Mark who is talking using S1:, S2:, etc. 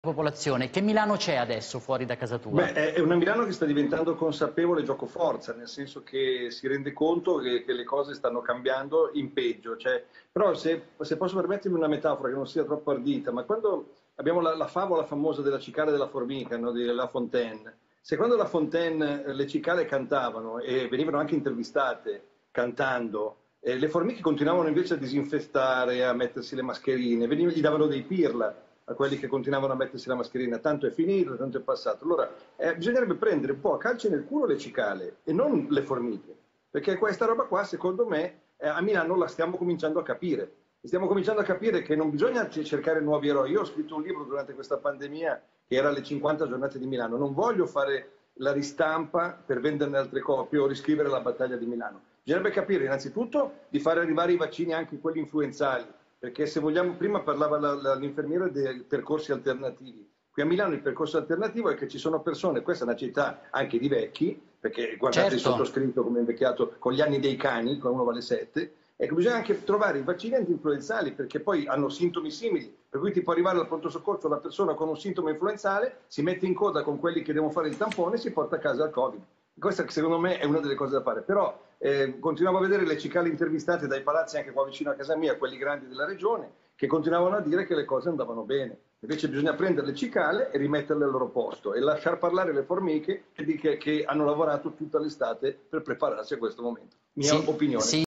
S1: popolazione. Che Milano c'è adesso fuori da casa tua?
S2: Beh, è una Milano che sta diventando consapevole giocoforza, nel senso che si rende conto che le cose stanno cambiando in peggio. Però se posso permettermi una metafora che non sia troppo ardita, ma quando abbiamo la favola famosa della cicala e della formica, no, di La Fontaine, se quando La Fontaine le cicale cantavano e venivano anche intervistate cantando, le formiche continuavano invece a disinfestare, a mettersi le mascherine, gli davano dei pirla a quelli che continuavano a mettersi la mascherina, tanto è finito, tanto è passato. Allora, bisognerebbe prendere un po' a calci nel culo le cicale e non le formiche, perché questa roba qua, secondo me, a Milano la stiamo cominciando a capire. Stiamo cominciando a capire che non bisogna cercare nuovi eroi. Io ho scritto un libro durante questa pandemia che era Le 50 giornate di Milano. Non voglio fare la ristampa per venderne altre copie o riscrivere la battaglia di Milano. Bisognerebbe capire innanzitutto di fare arrivare i vaccini anche quelli influenzali, perché se vogliamo, prima parlava l'infermiera dei percorsi alternativi. Qui a Milano il percorso alternativo è che ci sono persone, questa è una città anche di vecchi, perché guardate il sottoscritto come è invecchiato con gli anni dei cani, qua uno vale 7, ecco, bisogna anche trovare i vaccini anti-influenzali, perché poi hanno sintomi simili, per cui ti può arrivare al pronto soccorso una persona con un sintomo influenzale, si mette in coda con quelli che devono fare il tampone e si porta a casa il Covid. Questa secondo me è una delle cose da fare, però continuavo a vedere le cicale intervistate dai palazzi anche qua vicino a casa mia, quelli grandi della regione, che continuavano a dire che le cose andavano bene. Invece bisogna prendere le cicale e rimetterle al loro posto e lasciar parlare le formiche che hanno lavorato tutta l'estate per prepararsi a questo momento. Mia opinione.
S1: Sì.